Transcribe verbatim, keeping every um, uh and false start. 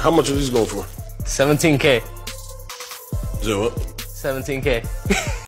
How much are these going for? seventeen K. Zero. seventeen K.